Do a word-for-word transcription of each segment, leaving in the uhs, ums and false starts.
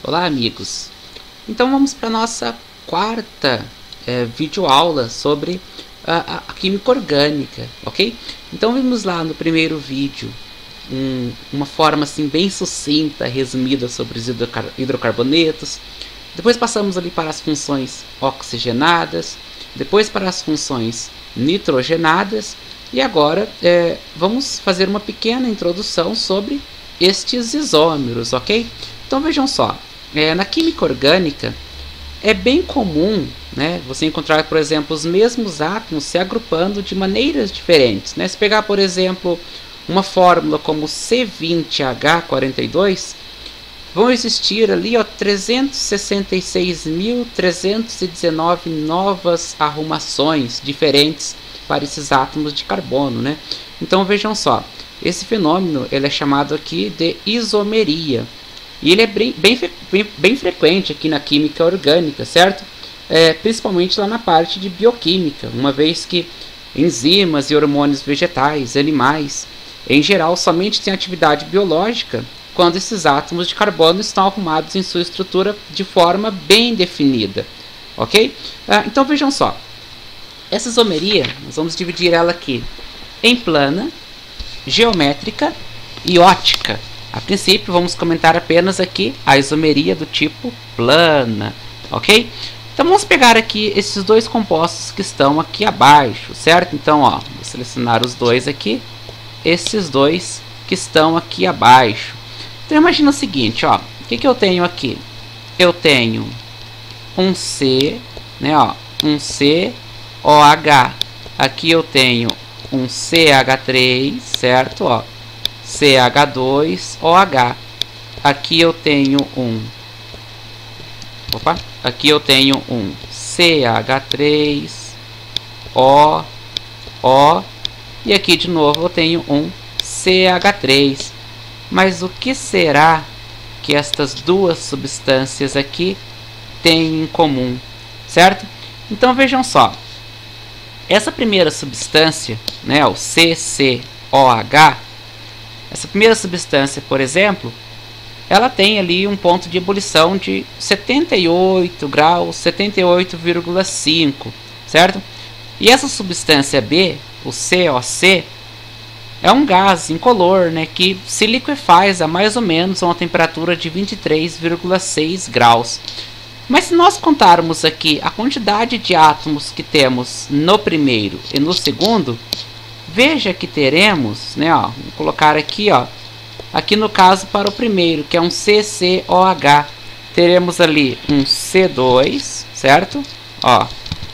Olá, amigos! Então vamos para a nossa quarta é, videoaula sobre a, a química orgânica, ok? Então vimos lá no primeiro vídeo um, uma forma assim bem sucinta, resumida sobre os hidrocar hidrocarbonetos. Depois passamos ali para as funções oxigenadas, depois para as funções nitrogenadas e agora é, vamos fazer uma pequena introdução sobre estes isômeros, ok? Então vejam só, é, na química orgânica é bem comum, né, você encontrar, por exemplo, os mesmos átomos se agrupando de maneiras diferentes, né? Se pegar, por exemplo, uma fórmula como C vinte H quarenta e dois, vão existir ali ó, trezentos e sessenta e seis mil trezentos e dezenove novas arrumações diferentes para esses átomos de carbono, né? Então vejam só, esse fenômeno ele é chamado aqui de isomeria. E ele é bem, bem, bem, bem frequente aqui na química orgânica, certo? É, principalmente lá na parte de bioquímica, uma vez que enzimas e hormônios vegetais, animais, em geral, somente têm atividade biológica quando esses átomos de carbono estão arrumados em sua estrutura de forma bem definida, ok? Ah, então vejam só, essa isomeria, nós vamos dividir ela aqui em plana, geométrica e ótica. A princípio, vamos comentar apenas aqui a isomeria do tipo plana, ok? Então, vamos pegar aqui esses dois compostos que estão aqui abaixo, certo? Então, ó, vou selecionar os dois aqui, esses dois que estão aqui abaixo. Então, imagina o seguinte, ó, o que, que eu tenho aqui? Eu tenho um C, né, ó, um C O H. Aqui eu tenho um C H três, certo? Ó, C H dois O H. Aqui eu tenho um Opa, aqui eu tenho um C H três O O e aqui de novo eu tenho um C H três. Mas o que será que estas duas substâncias aqui têm em comum, certo? Então vejam só. Essa primeira substância, né, o C C O H, essa primeira substância, por exemplo, ela tem ali um ponto de ebulição de setenta e oito graus, setenta e oito vírgula cinco, certo? E essa substância B, o C O C, é um gás incolor, né, que se liquefaz a mais ou menos a uma temperatura de vinte e três vírgula seis graus. Mas se nós contarmos aqui a quantidade de átomos que temos no primeiro e no segundo, veja que teremos, né, ó, vou colocar aqui, ó, aqui no caso para o primeiro, que é um C C O H, teremos ali um C dois, certo? Ó,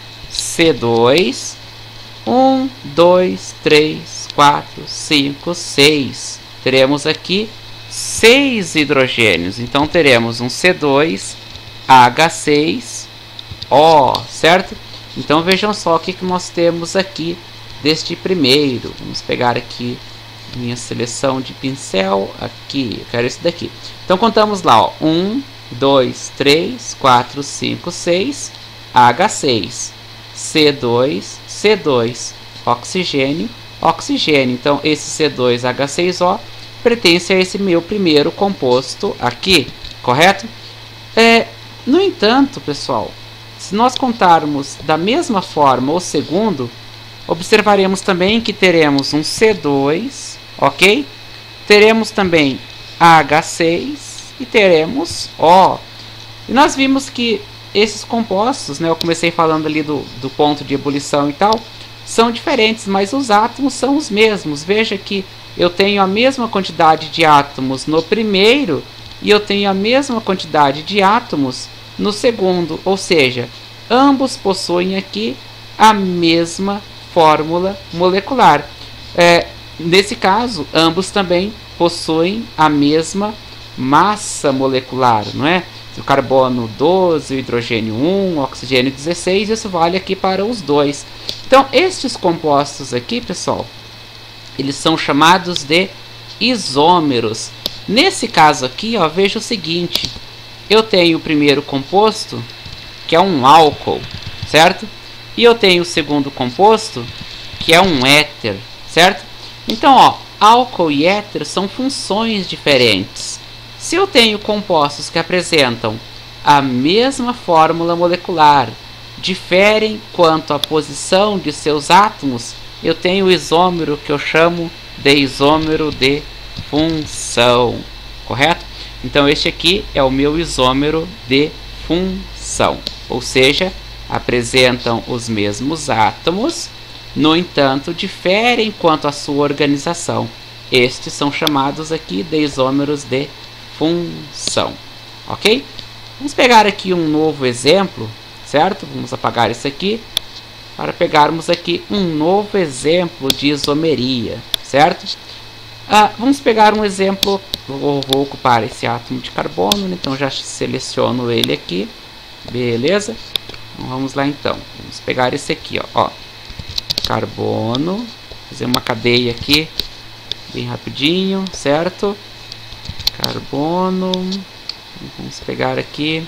C dois, um, dois, três, quatro, cinco, seis. Teremos aqui seis hidrogênios, então teremos um C dois H seis O, certo? Então vejam só o que, que nós temos aqui deste primeiro. Vamos pegar aqui minha seleção de pincel, aqui, eu quero esse daqui. Então contamos lá, ó, um, dois, três, quatro, cinco, seis, H seis, C dois, C dois, oxigênio, oxigênio. Então esse C dois H seis O pertence a esse meu primeiro composto aqui, correto? É, no entanto, pessoal, se nós contarmos da mesma forma o segundo, observaremos também que teremos um C dois, ok? Teremos também H seis e teremos O. E nós vimos que esses compostos, né, eu comecei falando ali do, do ponto de ebulição e tal, são diferentes, mas os átomos são os mesmos. Veja que eu tenho a mesma quantidade de átomos no primeiro e eu tenho a mesma quantidade de átomos no segundo, ou seja, ambos possuem aqui a mesma fórmula molecular. É, nesse caso, ambos também possuem a mesma massa molecular, não é? O carbono doze, o hidrogênio um, o oxigênio dezesseis, isso vale aqui para os dois. Então, estes compostos aqui, pessoal, eles são chamados de isômeros. Nesse caso aqui, ó, veja o seguinte, eu tenho o primeiro composto, que é um álcool, certo? E eu tenho o segundo composto, que é um éter, certo? Então, ó, álcool e éter são funções diferentes. Se eu tenho compostos que apresentam a mesma fórmula molecular, diferem quanto à posição de seus átomos, eu tenho o isômero que eu chamo de isômero de função, correto? Então este aqui é o meu isômero de função, ou seja, apresentam os mesmos átomos, no entanto, diferem quanto à sua organização. Estes são chamados aqui de isômeros de função, ok? Vamos pegar aqui um novo exemplo, certo? Vamos apagar isso aqui, para pegarmos aqui um novo exemplo de isomeria, certo? Ah, vamos pegar um exemplo, vou, vou ocupar esse átomo de carbono, então já seleciono ele aqui, beleza? Então, vamos lá então, vamos pegar esse aqui, ó, ó, carbono, fazer uma cadeia aqui, bem rapidinho, certo? Carbono, vamos pegar aqui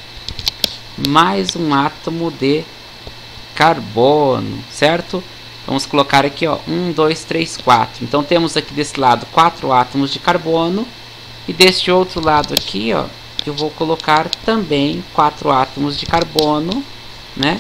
mais um átomo de carbono, certo? Vamos colocar aqui, ó, um, dois, três, quatro. Então temos aqui desse lado quatro átomos de carbono e deste outro lado aqui, ó, eu vou colocar também quatro átomos de carbono, né?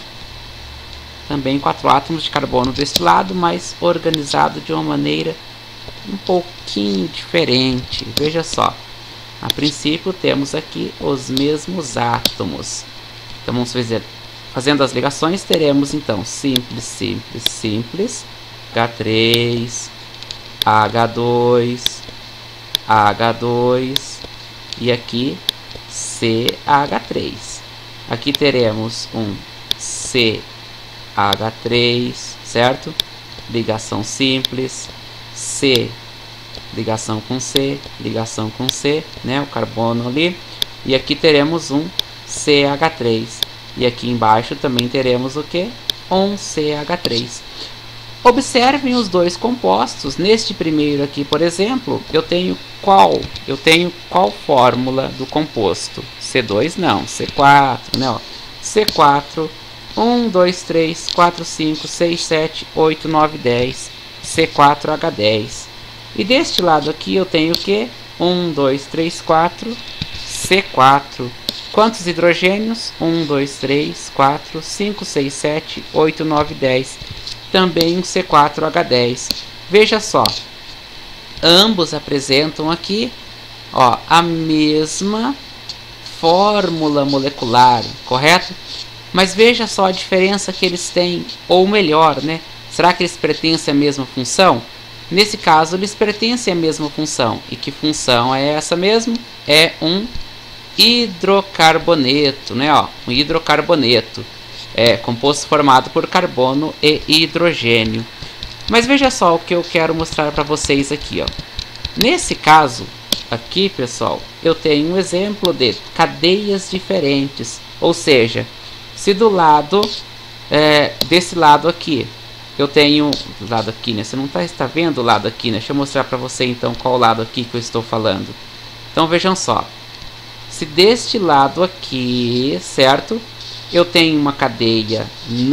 Também quatro átomos de carbono desse lado, mas organizado de uma maneira um pouquinho diferente. Veja só. A princípio temos aqui os mesmos átomos. Então vamos fazer, fazendo as ligações, teremos então simples, simples, simples, H três, H dois, H dois e aqui C H três. Aqui teremos um C H três, certo? Ligação simples, C, ligação com C, ligação com C, né? O carbono ali. E aqui teremos um C H três. E aqui embaixo também teremos o que? Um C H três. Observem os dois compostos. Neste primeiro aqui, por exemplo, eu tenho qual? Eu tenho qual fórmula do composto? C dois não, C quatro, né? Ó, C quatro, um, dois, três, quatro, cinco, seis, sete, oito, nove, dez, C quatro H dez. E deste lado aqui eu tenho o que? um, dois, três, quatro, C quatro. Quantos hidrogênios? um, dois, três, quatro, cinco, seis, sete, oito, nove, dez. Também um C quatro H dez. Veja só, ambos apresentam aqui, ó, a mesma fórmula molecular, correto? Mas veja só a diferença que eles têm, ou melhor, né? Será que eles pertencem à mesma função? Nesse caso, eles pertencem à mesma função. E que função é essa mesmo? É um hidrocarboneto, né? Ó, um hidrocarboneto. É composto formado por carbono e hidrogênio. Mas veja só o que eu quero mostrar para vocês aqui, ó. Nesse caso, aqui, pessoal, eu tenho um exemplo de cadeias diferentes. Ou seja, se do lado, é, desse lado aqui, eu tenho, do lado aqui, né? Você não tá, está vendo o lado aqui, né? Deixa eu mostrar para você, então, qual o lado aqui que eu estou falando. Então, vejam só. Se deste lado aqui, certo? Eu tenho uma cadeia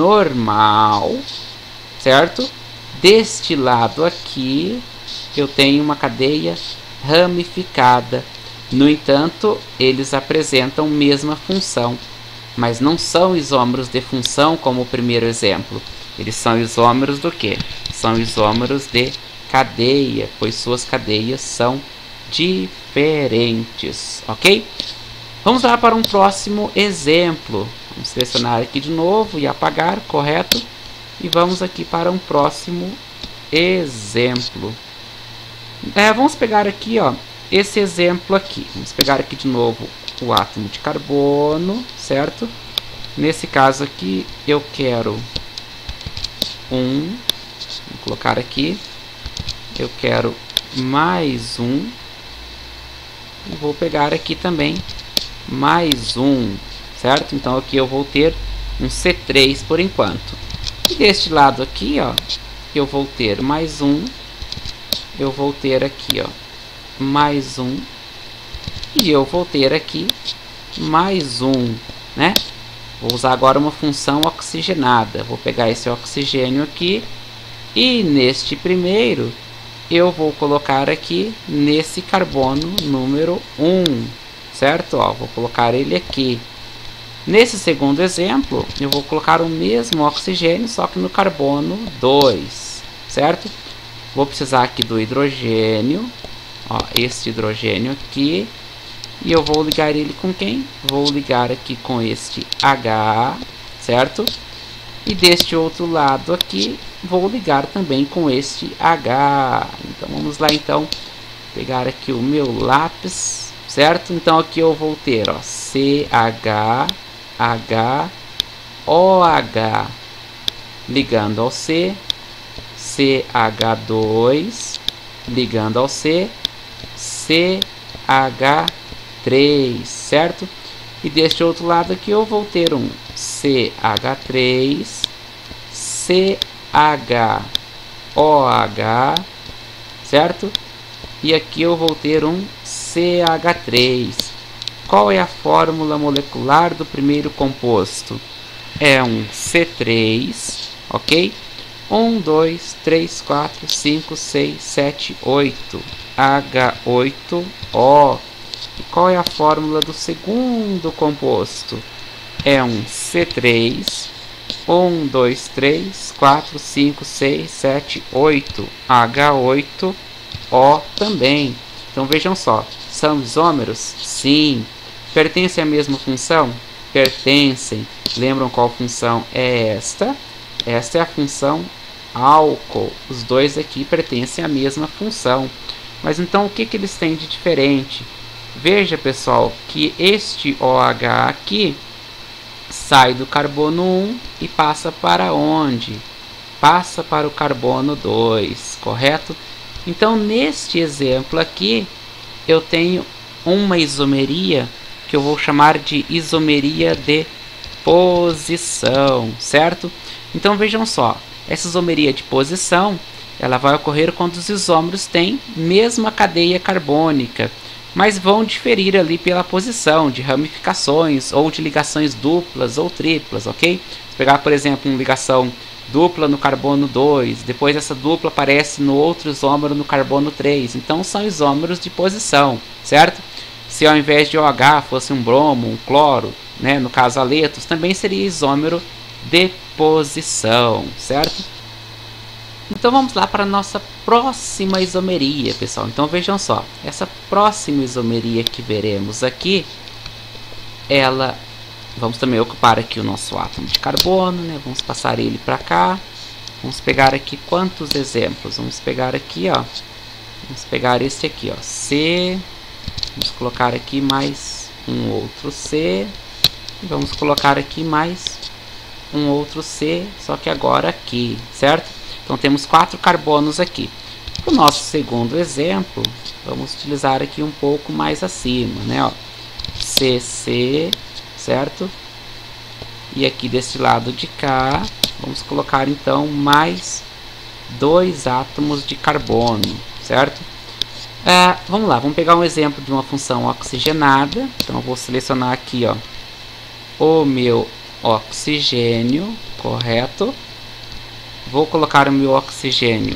normal, certo? Deste lado aqui, eu tenho uma cadeia ramificada. No entanto, eles apresentam a mesma função, mas não são isômeros de função como o primeiro exemplo. Eles são isômeros do que? São isômeros de cadeia, pois suas cadeias são diferentes, ok? Vamos lá para um próximo exemplo. Vamos selecionar aqui de novo e apagar, correto? E vamos aqui para um próximo exemplo. É, vamos pegar aqui, ó, esse exemplo aqui. Vamos pegar aqui de novo o átomo de carbono, certo? Nesse caso aqui, eu quero um, vou colocar aqui, eu quero mais um, e vou pegar aqui também mais um, certo? Então aqui eu vou ter um C três por enquanto. E deste lado aqui, ó, eu vou ter mais um, eu vou ter aqui, ó, mais um, e eu vou ter aqui mais um, né? Vou usar agora uma função oxigenada. Vou pegar esse oxigênio aqui e neste primeiro eu vou colocar aqui nesse carbono número um, certo? Ó, vou colocar ele aqui. Nesse segundo exemplo, eu vou colocar o mesmo oxigênio, só que no carbono dois, certo? Vou precisar aqui do hidrogênio, ó, este hidrogênio aqui, e eu vou ligar ele com quem? Vou ligar aqui com este H, certo? E deste outro lado aqui, vou ligar também com este H. Então vamos lá então, pegar aqui o meu lápis, certo? Então aqui eu vou ter, ó, C H H O H ligando ao C, C H dois ligando ao C, C H três, certo? E deste outro lado aqui eu vou ter um C H três, C H O H, certo? E aqui eu vou ter um C H três. Qual é a fórmula molecular do primeiro composto? É um C três, ok? um, dois, três, quatro, cinco, seis, sete, oito. H oito O. E qual é a fórmula do segundo composto? É um C três, um, dois, três, quatro, cinco, seis, sete, oito. H oito O também. Então vejam só, são isômeros? Sim. Pertencem à mesma função? Pertencem. Lembram qual função é esta? Esta é a função álcool. Os dois aqui pertencem à mesma função. Mas então o que, que eles têm de diferente? Veja, pessoal, que este OH aqui sai do carbono um e passa para onde? Passa para o carbono dois, correto? Então, neste exemplo aqui, eu tenho uma isomeria que eu vou chamar de isomeria de posição, certo? Então, vejam só, essa isomeria de posição, ela vai ocorrer quando os isômeros têm mesma cadeia carbônica, mas vão diferir ali pela posição, de ramificações, ou de ligações duplas ou triplas, ok? Se pegar, por exemplo, uma ligação dupla no carbono dois, depois essa dupla aparece no outro isômero no carbono três, então são isômeros de posição, certo? Se ao invés de OH fosse um bromo, um cloro, né, no caso aletos, também seria isômero de posição, certo? Então vamos lá para a nossa próxima isomeria, pessoal. Então vejam só, essa próxima isomeria que veremos aqui, ela, vamos também ocupar aqui o nosso átomo de carbono, né? Vamos passar ele para cá. Vamos pegar aqui quantos exemplos? Vamos pegar aqui, ó. Vamos pegar este aqui, ó, C. Vamos colocar aqui mais um outro C. E vamos colocar aqui mais um outro C, só que agora aqui, certo? Então temos quatro carbonos aqui. Para o nosso segundo exemplo, vamos utilizar aqui um pouco mais acima, né? Ó, C C, certo? E aqui deste lado de cá, vamos colocar então mais dois átomos de carbono, certo? Ah, vamos lá, vamos pegar um exemplo de uma função oxigenada. Então eu vou selecionar aqui, ó, o meu oxigênio, correto? Vou colocar o meu oxigênio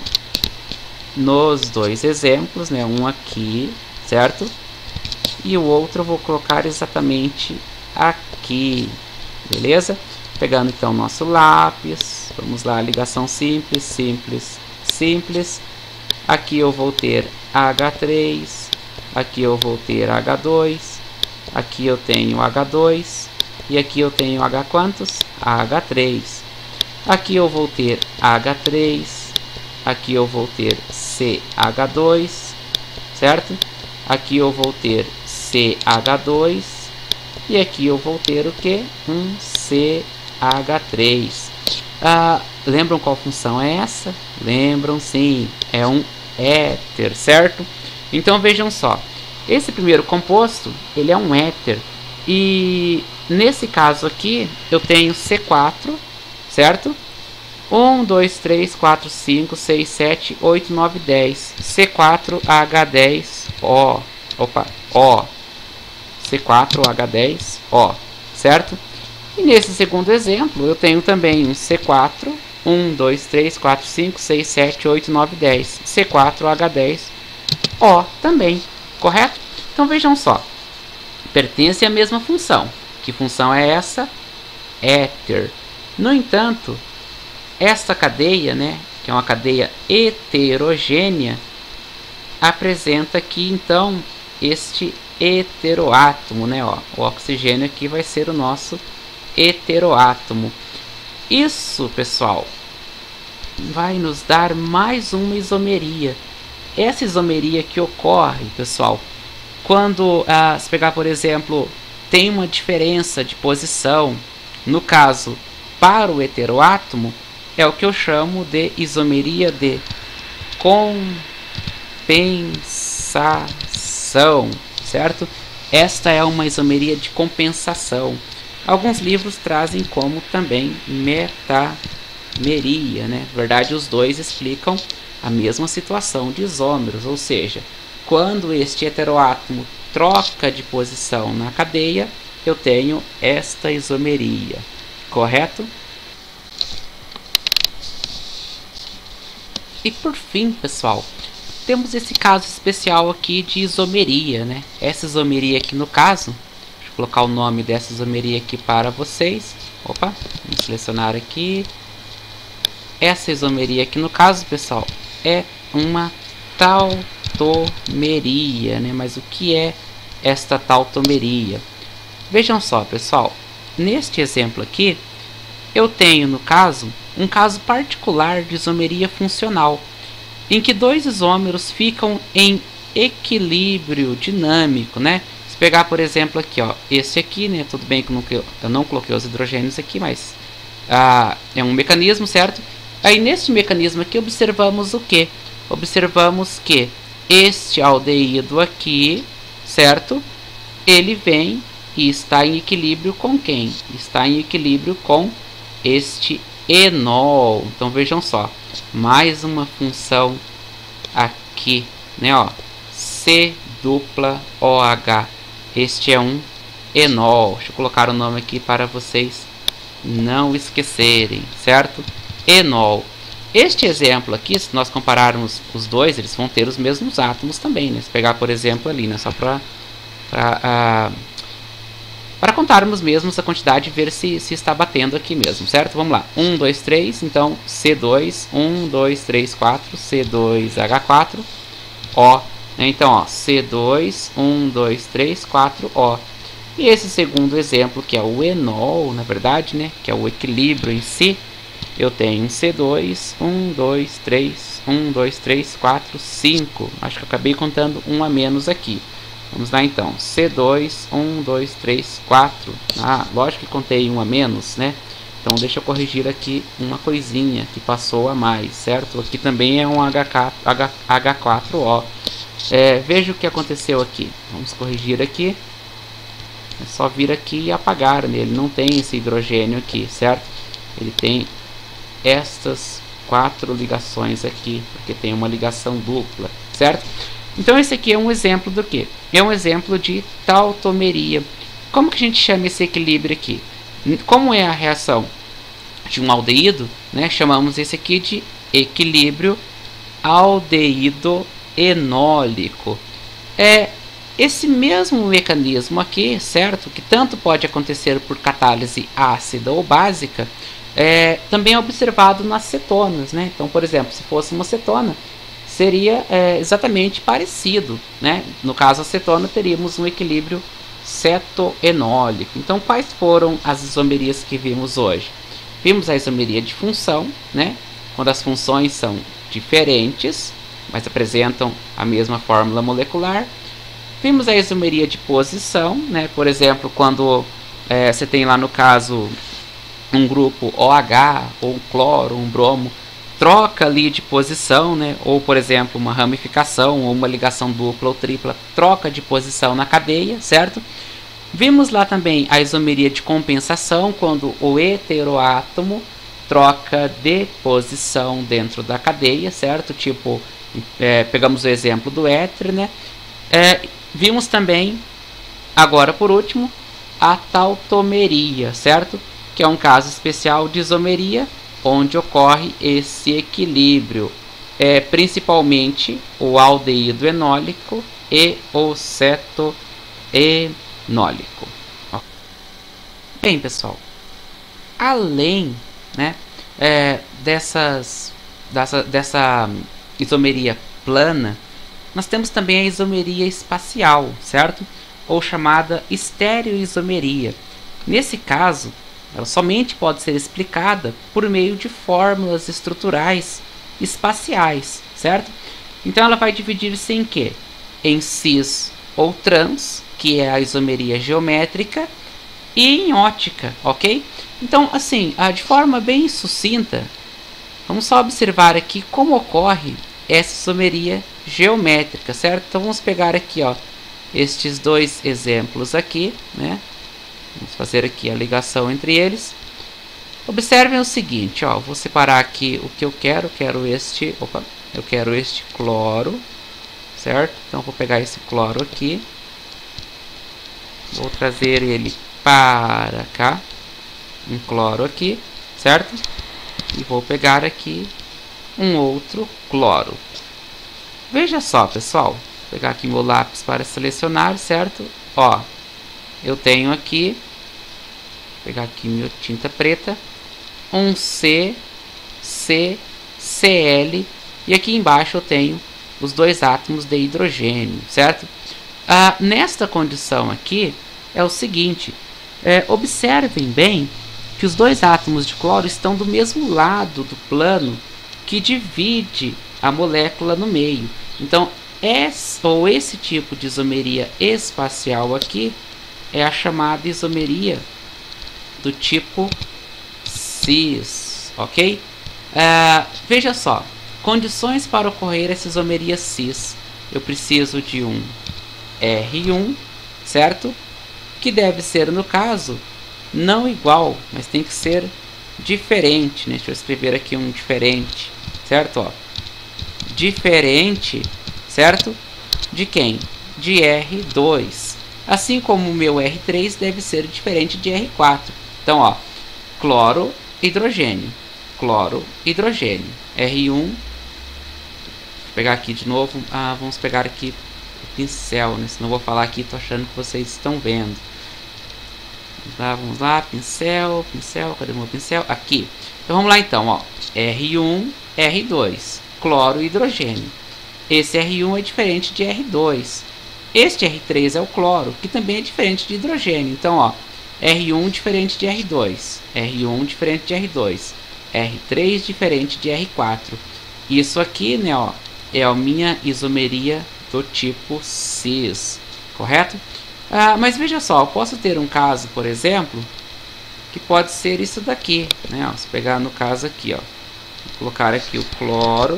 nos dois exemplos, né? Um aqui, certo? E o outro eu vou colocar exatamente aqui, beleza? Pegando então nosso lápis, vamos lá, ligação simples, simples, simples. Aqui eu vou ter H três, aqui eu vou ter H dois, aqui eu tenho H dois e aqui eu tenho H quantos? H três. Aqui eu vou ter H três, aqui eu vou ter C H dois, certo? Aqui eu vou ter C H dois e aqui eu vou ter o que? Um C H três. Ah, lembram qual função é essa? Lembram, sim, é um éter, certo? Então vejam só, esse primeiro composto, ele é um éter e nesse caso aqui eu tenho C quatro, certo? um, dois, três, quatro, cinco, seis, sete, oito, nove, dez. C quatro H dez O. Opa, O. C quatro H dez O, certo? E nesse segundo exemplo eu tenho também um C quatro um, dois, três, quatro, cinco, seis, sete, oito, nove, dez. C quatro H dez O também, correto? Então vejam só, pertence à mesma função. Que função é essa? Éter. No entanto, esta cadeia, né, que é uma cadeia heterogênea, apresenta aqui então este heteroátomo, né, ó. O oxigênio aqui vai ser o nosso heteroátomo. Isso, pessoal, vai nos dar mais uma isomeria. Essa isomeria que ocorre, pessoal, quando, ah, se pegar, por exemplo, tem uma diferença de posição, no caso, para o heteroátomo, é o que eu chamo de isomeria de compensação, certo? Esta é uma isomeria de compensação. Alguns livros trazem como também metameria, né? Na verdade, os dois explicam a mesma situação de isômeros, ou seja, quando este heteroátomo troca de posição na cadeia, eu tenho esta isomeria, correto? E por fim, pessoal, temos esse caso especial aqui de isomeria, né? Essa isomeria aqui no caso, deixa eu colocar o nome dessa isomeria aqui para vocês. Opa, vamos selecionar aqui. Essa isomeria aqui no caso, pessoal, é uma tautomeria, né? Mas o que é esta tautomeria? Vejam só, pessoal, neste exemplo aqui, eu tenho, no caso, um caso particular de isomeria funcional, em que dois isômeros ficam em equilíbrio dinâmico, né? Se pegar, por exemplo, aqui, ó, esse aqui, né? Tudo bem que eu não, eu não coloquei os hidrogênios aqui, mas ah, é um mecanismo, certo? Aí, neste mecanismo aqui, observamos o quê? Observamos que este aldeído aqui, certo? Ele vem e está em equilíbrio com quem? Está em equilíbrio com este enol. Então vejam só, mais uma função aqui, né, ó, C dupla OH. Este é um enol. Deixa eu colocar o nome aqui para vocês não esquecerem, certo? Enol. Este exemplo aqui, se nós compararmos os dois, eles vão ter os mesmos átomos também, né? Se pegar, por exemplo, ali, né, só para para uh, para contarmos mesmo essa quantidade e ver se, se está batendo aqui mesmo, certo? Vamos lá. um, dois, três, então C dois, um, dois, três, quatro, C dois H quatro, O. Então, ó, C dois, um, dois, três, quatro, O. E esse segundo exemplo, que é o enol, na verdade, né? Que é o equilíbrio em si, eu tenho um C dois, um, dois, três, um, dois, três, quatro, cinco. Acho que eu acabei contando um a menos aqui. Vamos lá então, C dois, um, dois, três, quatro. Ah, lógico que contei um a menos, né? Então deixa eu corrigir aqui uma coisinha que passou a mais, certo? Aqui também é um H quatro O. É, veja o que aconteceu aqui. Vamos corrigir aqui. É só vir aqui e apagar, né? Ele não tem esse hidrogênio aqui, certo? Ele tem estas quatro ligações aqui, porque tem uma ligação dupla, certo? Então esse aqui é um exemplo do que? É um exemplo de tautomeria. Como que a gente chama esse equilíbrio aqui? Como é a reação de um aldeído, né? Chamamos esse aqui de equilíbrio aldeído enólico. É esse mesmo mecanismo aqui, certo? Que tanto pode acontecer por catálise ácida ou básica, é, também é observado nas cetonas, né? Então, por exemplo, se fosse uma cetona, seria é, exatamente parecido, né? No caso, a cetona, teríamos um equilíbrio cetoenólico. Então, quais foram as isomerias que vimos hoje? Vimos a isomeria de função, né? Quando as funções são diferentes, mas apresentam a mesma fórmula molecular. Vimos a isomeria de posição, né? Por exemplo, quando é, você tem lá no caso um grupo OH, ou um cloro, um bromo, troca ali de posição, né? Ou por exemplo uma ramificação ou uma ligação dupla ou tripla, troca de posição na cadeia, certo? Vimos lá também a isomeria de compensação, quando o heteroátomo troca de posição dentro da cadeia, certo? Tipo, é, pegamos o exemplo do éter, né? É, vimos também, agora por último, a tautomeria, certo? Que é um caso especial de isomeria onde ocorre esse equilíbrio, é principalmente o aldeído enólico e o cetoenólico. Bem, pessoal, além, né, é, dessas, dessa, dessa isomeria plana, nós temos também a isomeria espacial, certo? Ou chamada estereoisomeria. Nesse caso, ela somente pode ser explicada por meio de fórmulas estruturais espaciais, certo? Então ela vai dividir-se em quê? Em cis ou trans, que é a isomeria geométrica, e em ótica, ok? Então, assim, de forma bem sucinta, vamos só observar aqui como ocorre essa isomeria geométrica, certo? Então vamos pegar aqui, ó, estes dois exemplos aqui, né? Vamos fazer aqui a ligação entre eles. Observem o seguinte, ó, vou separar aqui o que eu quero, quero este, opa, eu quero este cloro, certo? Então vou pegar esse cloro aqui, vou trazer ele para cá, um cloro aqui, certo? E vou pegar aqui um outro cloro. Veja só, pessoal, vou pegar aqui meu lápis para selecionar, certo? Ó, eu tenho aqui, vou pegar aqui minha tinta preta, um C, C, Cl, e aqui embaixo eu tenho os dois átomos de hidrogênio, certo? Ah, nesta condição aqui é o seguinte, é, observem bem que os dois átomos de cloro estão do mesmo lado do plano que divide a molécula no meio. Então, esse, ou esse tipo de isomeria espacial aqui é a chamada isomeria do tipo cis, ok? Uh, veja só, condições para ocorrer essa isomeria cis. Eu preciso de um R um, certo? Que deve ser, no caso, não igual, mas tem que ser diferente, né? Deixa eu escrever aqui um diferente, certo? Ó, diferente, certo? De quem? De R dois. Assim como o meu R três deve ser diferente de R quatro. Então, ó, cloro, hidrogênio, cloro, hidrogênio, R um. Vou pegar aqui de novo, ah, vamos pegar aqui o pincel, né? Senão eu vou falar aqui, tô achando que vocês estão vendo. Vamos lá, vamos lá, pincel, pincel, cadê meu pincel? Aqui. Então vamos lá então, ó, R um, R dois, cloro e hidrogênio. Esse R um é diferente de R dois. Este R três é o cloro, que também é diferente de hidrogênio. Então, ó, R um diferente de R dois, R um diferente de R dois, R três diferente de R quatro. Isso aqui, né, ó, é a minha isomeria do tipo cis, correto? Ah, mas veja só, eu posso ter um caso, por exemplo, que pode ser isso daqui, né? Ó, se pegar no caso aqui, ó, vou colocar aqui o cloro,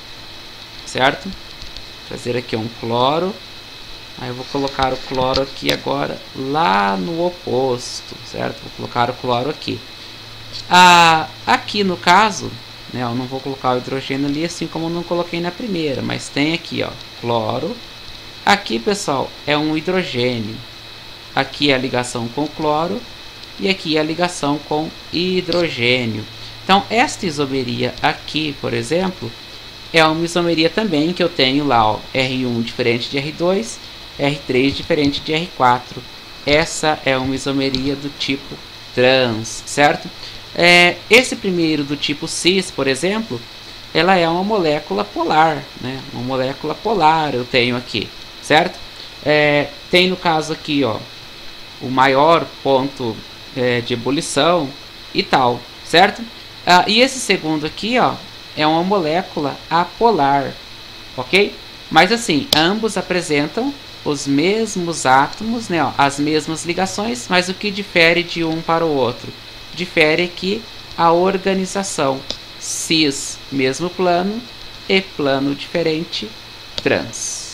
certo? Trazer aqui um cloro, aí eu vou colocar o cloro aqui agora lá no oposto, certo? Vou colocar o cloro aqui. Ah, aqui no caso, né? Eu não vou colocar o hidrogênio ali, assim como eu não coloquei na primeira, mas tem aqui, ó, cloro. Aqui, pessoal, é um hidrogênio. Aqui é a ligação com cloro e aqui é a ligação com hidrogênio. Então, esta isomeria aqui, por exemplo, é uma isomeria também que eu tenho lá, ó, R um diferente de R dois, R três diferente de R quatro. Essa é uma isomeria do tipo trans, certo? É, esse primeiro do tipo cis, por exemplo, ela é uma molécula polar, né? Uma molécula polar eu tenho aqui, certo? É, tem no caso aqui, ó, o maior ponto é, de ebulição e tal, certo? Ah, e esse segundo aqui, ó, é uma molécula apolar, ok? Mas assim, ambos apresentam os mesmos átomos, né, ó, as mesmas ligações, mas o que difere de um para o outro? Difere aqui a organização, cis, mesmo plano, e plano diferente, trans.